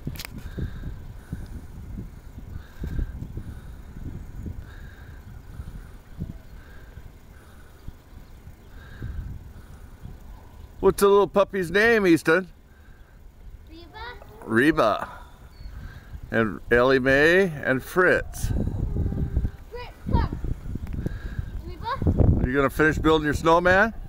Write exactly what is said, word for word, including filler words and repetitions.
What's the little puppy's name, Easton? Reba. Reba. And Ellie Mae and Fritz. Fritz, come. Reba. Are you gonna finish building your snowman?